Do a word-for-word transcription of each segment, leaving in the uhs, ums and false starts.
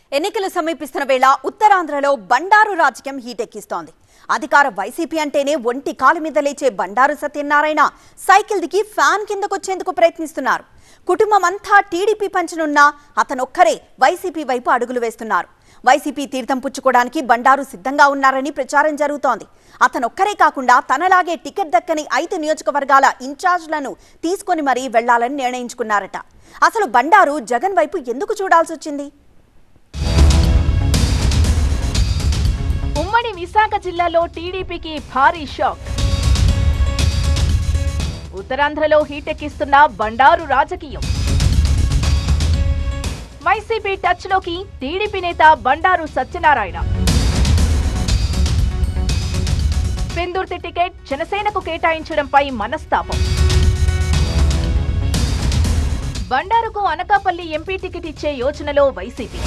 ఎన్నికలు సమీపిస్తున్న వేళ ఉత్తరాంధ్రలో బండారు రాజకీయం హీటెక్కిస్తోంది. అధికార వైసీపీ అంటేనే ఒంటి కాలు మీద లేచే బండారు సత్యనారాయణ సైకిల్ దిగి ఫ్యాన్ కిందకొచ్చేందుకు ప్రయత్నిస్తున్నారు. కుటుంబం అంతా టీడీపీ పంచనున్నా అతనొక్కరే వైసీపీ వైపు అడుగులు వేస్తున్నారు. వైసీపీ తీర్థం పుచ్చుకోవడానికి బండారు సిద్ధంగా ఉన్నారని ప్రచారం జరుగుతోంది. అతనొక్కరే కాకుండా తనలాగే టికెట్ దక్కని ఐదు నియోజకవర్గాల ఇన్ఛార్జ్లను తీసుకొని మరీ వెళ్లాలని నిర్ణయించుకున్నారట. అసలు బండారు జగన్ వైపు ఎందుకు చూడాల్సి వచ్చింది? ఉమ్మడి విశాఖ జిల్లాలో టీడీపీకి భారీ షాక్. ఉత్తరాంధ్రలో హీటెక్కిస్తున్న బండారు రాజకీయం. వైసీపీ టచ్ లోకి టీడీపీ నేత బండారు సత్యనారాయణ. పెందుర్తి టికెట్ జనసేనకు కేటాయించడంపై మనస్తాపం. బండారుకు అనకాపల్లి ఎంపీ టికెట్ ఇచ్చే యోచనలో వైసీపీ.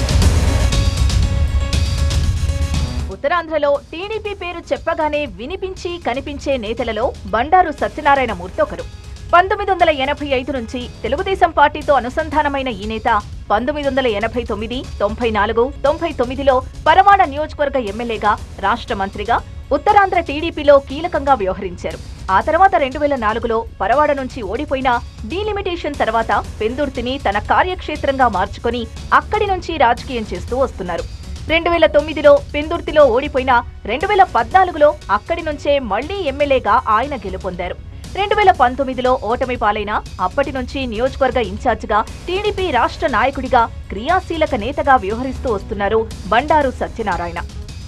ఉత్తరాంధ్రలో టీడీపీ పేరు చెప్పగానే వినిపించి కనిపించే నేతలలో బండారు సత్యనారాయణ మూర్తి ఒకరు. పంతొమ్మిది వందల ఎనభై ఐదు నుంచి తెలుగుదేశం పార్టీతో అనుసంధానమైన ఈ నేత పంతొమ్మిది వందల ఎనభై తొమ్మిది తొంభై నాలుగు తొంభై తొమ్మిదిలో పరవాడ నియోజకవర్గ ఎమ్మెల్యేగా, రాష్ట్ర మంత్రిగా ఉత్తరాంధ్ర టీడీపీలో కీలకంగా వ్యవహరించారు. ఆ తర్వాత రెండు వేల నాలుగులో పరవాడ నుంచి ఓడిపోయిన డీలిమిటేషన్ తర్వాత పెందుర్తిని తన కార్యక్షేత్రంగా మార్చుకొని అక్కడి నుంచి రాజకీయం చేస్తూ వస్తున్నారు. రెండు వేల తొమ్మిదిలో పెందుర్తిలో ఓడిపోయిన రెండు వేల పద్నాలుగులో అక్కడి నుంచే మళ్లీ ఎమ్మెల్యేగా ఆయన గెలుపొందారు. రెండు వేల పంతొమ్మిదిలో ఓటమి పాలైన అప్పటి నుంచి నియోజకవర్గ ఇన్ఛార్జిగా, టీడీపీ రాష్ట్ర నాయకుడిగా, క్రియాశీలక నేతగా వ్యవహరిస్తూ వస్తున్నారు బండారు సత్యనారాయణ.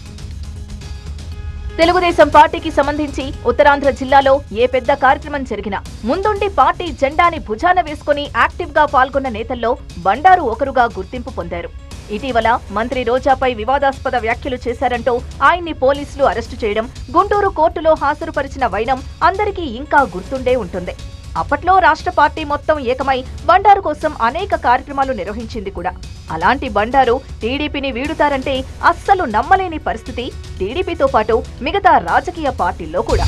తెలుగుదేశం పార్టీకి సంబంధించి ఉత్తరాంధ్ర జిల్లాలో ఏ పెద్ద కార్యక్రమం జరిగినా ముందుండి పార్టీ జెండాని భుజాన వేసుకుని యాక్టివ్ గా పాల్గొన్న నేతల్లో బండారు ఒకరుగా గుర్తింపు పొందారు. ఇటీవల మంత్రి రోజాపై వివాదాస్పద వ్యాఖ్యలు చేశారంటూ ఆయన్ని పోలీసులు అరెస్టు చేయడం, గుంటూరు కోర్టులో హాజరుపరిచిన వైనం అందరికీ ఇంకా గుర్తుండే ఉంటుంది. అప్పట్లో రాష్ట్ర పార్టీ మొత్తం ఏకమై బండారు కోసం అనేక కార్యక్రమాలు నిర్వహించింది కూడా. అలాంటి బండారు టీడీపీని వీడుతారంటే అస్సలు నమ్మలేని పరిస్థితి టీడీపీతో పాటు మిగతా రాజకీయ పార్టీల్లో కూడా.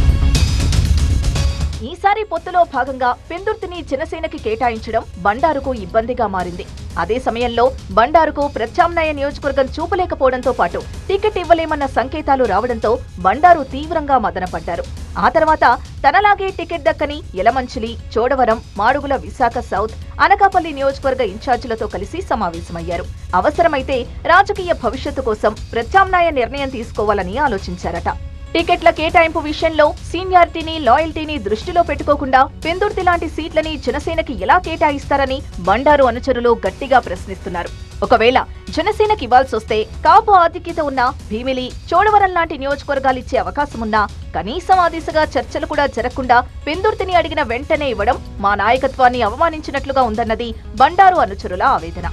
ఈసారి పొత్తులో భాగంగా పెందుర్తిని జనసేనకి కేటాయించడం బండారుకు ఇబ్బందిగా మారింది. అదే సమయంలో బండారుకు ప్రత్యామ్నాయ నియోజకవర్గం చూపలేకపోవడంతో పాటు టికెట్ ఇవ్వలేమన్న సంకేతాలు రావడంతో బండారు తీవ్రంగా మదనపడ్డారు. ఆ తర్వాత తనలాగే టికెట్ దక్కని యలమంచిలి, చోడవరం, మాడుగుల విశాఖ సౌత్, అనకాపల్లి నియోజకవర్గ ఇన్ఛార్జీలతో కలిసి సమావేశమయ్యారు. అవసరమైతే రాజకీయ భవిష్యత్తు కోసం ప్రత్యామ్నాయ నిర్ణయం తీసుకోవాలని ఆలోచించారట. టికెట్ల కేటాయింపు విషయంలో సీనియారిటీని, లాయల్టీని దృష్టిలో పెట్టుకోకుండా పెందుర్తి లాంటి సీట్లని జనసేనకి ఎలా కేటాయిస్తారని బండారు అనుచరులు గట్టిగా ప్రశ్నిస్తున్నారు. ఒకవేళ జనసేనకి ఇవ్వాల్సొస్తే కాపు ఆధిక్యత ఉన్న భీమిలి, చోడవరం లాంటి నియోజకవర్గాలిచ్చే అవకాశమున్నా కనీసం ఆ దిశగా చర్చలు కూడా జరగకుండా పెందుర్తిని అడిగిన వెంటనే ఇవ్వడం మా నాయకత్వాన్ని అవమానించినట్లుగా ఉందన్నది బండారు అనుచరుల ఆవేదన.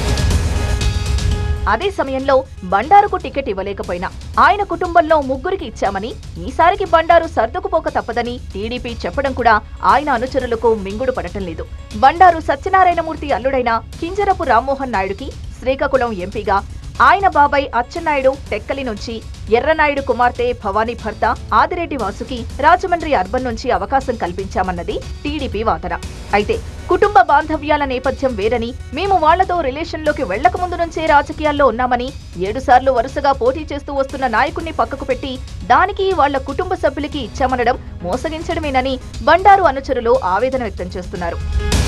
అదే సమయంలో బండారుకు టికెట్ ఇవ్వలేకపోయినా ఆయన కుటుంబంలో ముగ్గురికి ఇచ్చామని, ఈసారికి బండారు సర్దుకుపోక తప్పదని టీడీపీ చెప్పడం కూడా ఆయన అనుచరులకు మింగుడు పడటం లేదు. బండారు సత్యనారాయణమూర్తి అల్లుడైన కింజరపు రామ్మోహన్ నాయుడుకి శ్రీకాకుళం ఎంపీగా, ఆయన బాబాయ్ అచ్చెన్నాయుడు టెక్కలి నుంచి, ఎర్రనాయుడు కుమార్తె భవానీ భర్త ఆదిరెడ్డి వాసుకి రాజమండ్రి అర్బన్ నుంచి అవకాశం కల్పించామన్నది టీడీపీ వాదన. అయితే కుటుంబ బాంధవ్యాల నేపథ్యం వేరని, మేము వాళ్లతో రిలేషన్లోకి వెళ్లకముందు నుంచే రాజకీయాల్లో ఉన్నామని, ఏడు సార్లు వరుసగా పోటీ చేస్తూ వస్తున్న నాయకుణ్ణి పక్కకు పెట్టి దానికి వాళ్ల కుటుంబ సభ్యులకి ఇచ్చామనడం మోసగించడమేనని బండారు అనుచరులు ఆవేదన వ్యక్తం చేస్తున్నారు.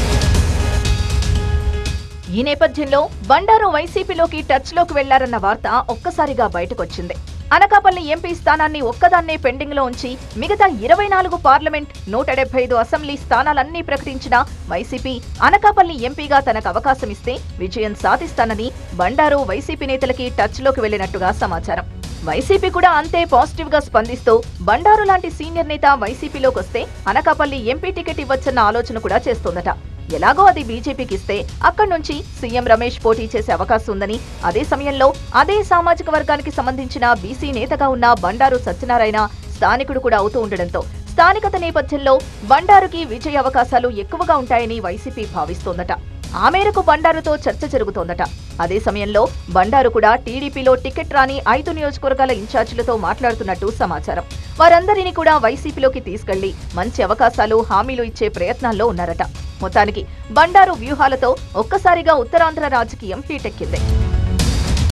ఈ నేపథ్యంలో బండారు వైసీపీలోకి టచ్ లోకి వెళ్లారన్న వార్త ఒక్కసారిగా బయటకొచ్చింది. అనకాపల్లి ఎంపీ స్థానాన్ని ఒక్కదాన్నే పెండింగ్ లో ఉంచి మిగతా ఇరవై నాలుగు పార్లమెంట్, నూట డెబ్బై ఐదు అసెంబ్లీ స్థానాలన్నీ ప్రకటించిన వైసీపీ అనకాపల్లి ఎంపీగా తనకు అవకాశం ఇస్తే విజయం సాధిస్తానని బండారు వైసీపీ నేతలకి టచ్ లోకి వెళ్లినట్టుగా సమాచారం. వైసీపీ కూడా అంతే పాజిటివ్ గా స్పందిస్తూ బండారు లాంటి సీనియర్ నేత వైసీపీలోకి వస్తే అనకాపల్లి ఎంపీ టికెట్ ఇవ్వచ్చన్న ఆలోచన కూడా చేస్తోందట. ఎలాగో అది బీజేపీకి ఇస్తే అక్కడి నుంచి సీఎం రమేష్ పోటీ చేసే అవకాశం ఉందని, అదే సమయంలో అదే సామాజిక వర్గానికి సంబంధించిన బీసీ నేతగా ఉన్న బండారు సత్యనారాయణ స్థానికుడు కూడా అవుతూ ఉండడంతో స్థానికత నేపథ్యంలో బండారుకి విజయ అవకాశాలు ఎక్కువగా ఉంటాయని వైసీపీ భావిస్తోందట. ఆ మేరకు బండారుతో చర్చ జరుగుతోందట. అదే సమయంలో బండారు కూడా టీడీపీలో టికెట్ రాని ఐదు నియోజకవర్గాల ఇన్ఛార్జీలతో మాట్లాడుతున్నట్టు సమాచారం. వారందరినీ కూడా వైసీపీలోకి తీసుకెళ్లి మంచి అవకాశాలు, హామీలు ఇచ్చే ప్రయత్నాల్లో ఉన్నారట. మొత్తానికి బండారు వ్యూహాలతో ఒక్కసారిగా ఉత్తరాంధ్ర రాజకీయం హీటెక్కింది.